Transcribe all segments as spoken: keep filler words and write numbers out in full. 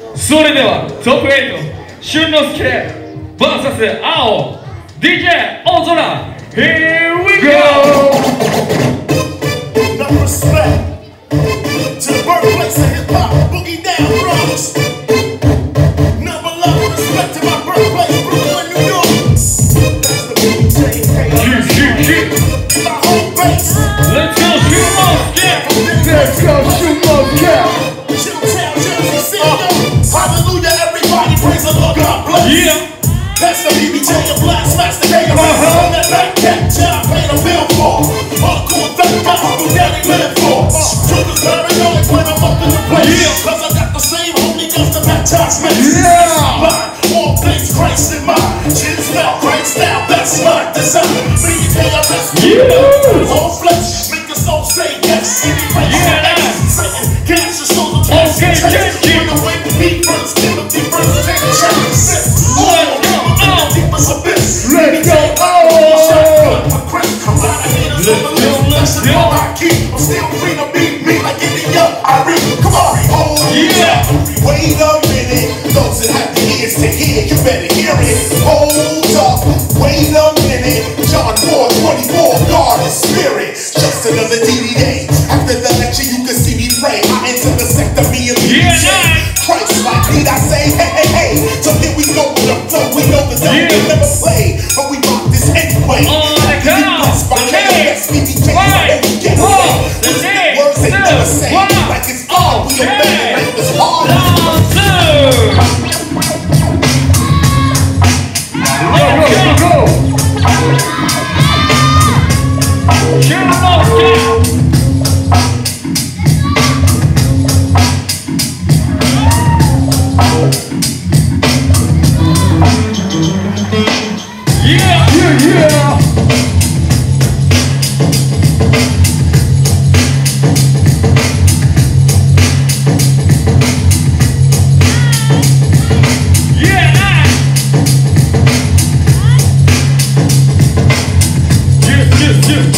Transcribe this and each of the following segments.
それではトップエイト俊之介 ブイエス 青 ディージェー 大空 Here we go! Enough respect to the birthplace of hip-hop, Boogie Down Bronx. Number love and respect to my birthplace, Brooklyn, New York. That's the Boogie Day. Shoot, shoot, shoot. My home base. Let's go shoot Moscow. Let's go shoot Moscow. Chilltown, Jersey City. Hallelujah, everybody praise the Lord, God bless. Yeah. That's the B B J and Blast, Master K. Uh-huh. On that back cat, job paid a bill for. Hardcore thug guy who daddy live for. Truth is very knowing when I'm up in the place. Yeah. Cause I got the same Holy Ghost to baptize me. Yeah. Mine, all things Christ in mind. Shit style, Christ style, that's my design. B B J, I bless me. All flesh, make the soul say yes. Any place, yeah. Satan, cash is so the place. Okay, check, check. When the way beat first, Timothy first, take a check. Let's go. Abyss. Let's go! Oh! Let's go, let's go. I'm still free to beat me like India. I read, come on, hold Yeah. up. Wait a minute. Those that have the ears to hear, you better hear it. Hold up. Wait a minute. John four twenty-four, God is spirit. Just another D D A. After the lecture, you can see me pray. I enter the sector, me and me. Yeah. Christ like need I say, hey, hey, hey. So here we go with the flow. We know the devil Yeah. will never play, but we rock this anyway. On the count, K S B B J, five, four, the three, words they never two, say, one. like it's all we obey, Okay. like it's hard. Down two. Let's go. Go! Shoot Moscow. Yeah. Yeah, yeah! Yeah. Yes, yes, yes.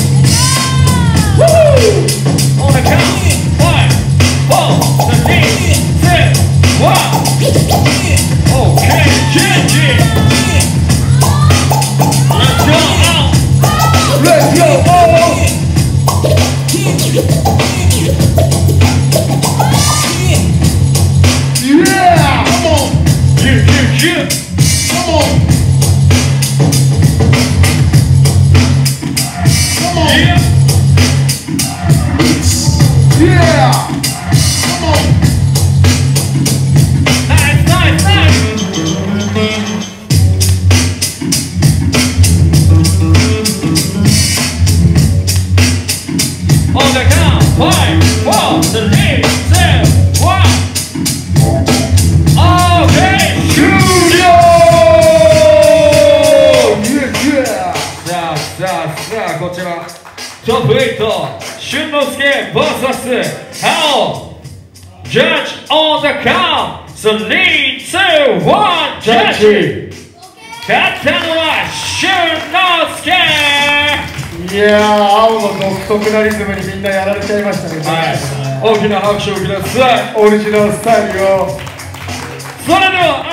Woo! On the count. Five, four, three, six, one. Okay, Genji. Let's go out. Let's go! Oh! Yeah! Come on, Yeah, yeah, yeah. come on, come on, Yeah. Yeah! come on. Nice, nice, nice. On the count, five, four, three, two, one. Okay, Studio! Yeah, yeah! さあさあさあこちらトップエイト俊之介 ブイエス 青 Judge on the count three, two, one ジャッジ勝ったのは俊之介。 いやー、青の独特なリズムにみんなやられちゃいましたね。 はい、大きな拍手をください。 オリジナルスタイルを。 それでは